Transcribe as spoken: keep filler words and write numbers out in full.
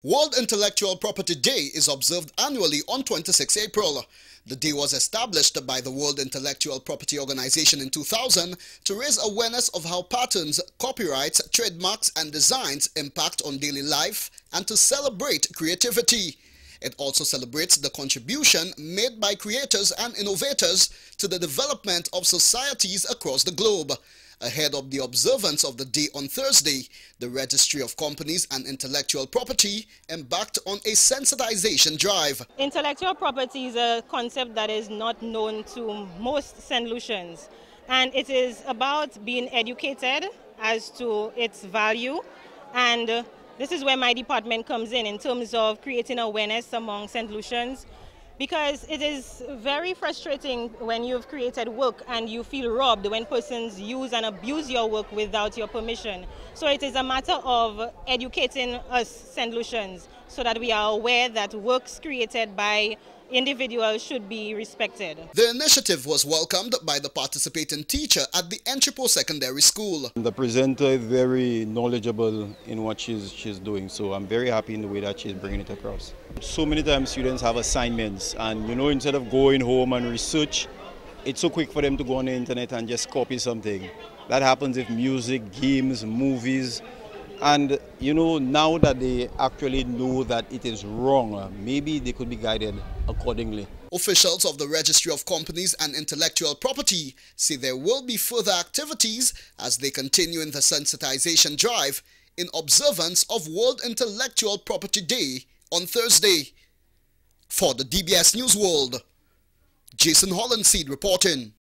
World Intellectual Property Day is observed annually on the twenty-sixth of April. The day was established by the World Intellectual Property Organization in two thousand to raise awareness of how patents, copyrights, trademarks and designs impact on daily life and to celebrate creativity. It also celebrates the contribution made by creators and innovators to the development of societies across the globe. Ahead of the observance of the day on Thursday, the Registry of Companies and Intellectual Property embarked on a sensitization drive. Intellectual property is a concept that is not known to most Saint Lucians, and it is about being educated as to its value, and this is where my department comes in in terms of creating awareness among Saint Lucians, because it is very frustrating when you've created work and you feel robbed when persons use and abuse your work without your permission. So it is a matter of educating us Saint Lucians so that we are aware that works created by individuals should be respected. The initiative was welcomed by the participating teacher at the Entry Post-Secondary School. The presenter is very knowledgeable in what she's, she's doing, so I'm very happy in the way that she's bringing it across. So many times students have assignments and, you know, instead of going home and research, it's so quick for them to go on the internet and just copy something. That happens with music, games, movies. And, you know, now that they actually know that it is wrong, maybe they could be guided accordingly. Officials of the Registry of Companies and Intellectual Property say there will be further activities as they continue in the sensitization drive in observance of World Intellectual Property Day on Thursday. For the D B S News World, Jason Hollandseed reporting.